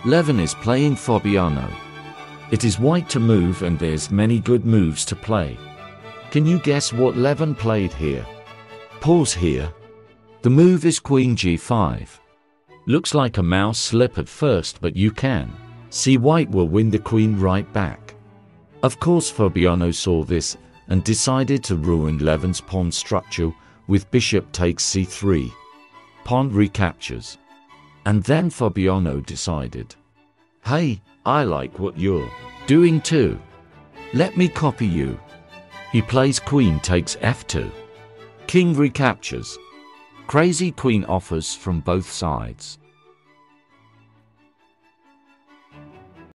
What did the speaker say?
Levon is playing Fabiano. It is white to move and there's many good moves to play. Can you guess what Levon played here? Pause here. The move is Queen G5. Looks like a mouse slip at first, but you can see white will win the queen right back. Of course Fabiano saw this and decided to ruin Levon's pawn structure with bishop takes c3. Pawn recaptures. And then Fabiano decided, hey, I like what you're doing too. Let me copy you. He plays queen takes f2. King recaptures. Crazy queen offers from both sides.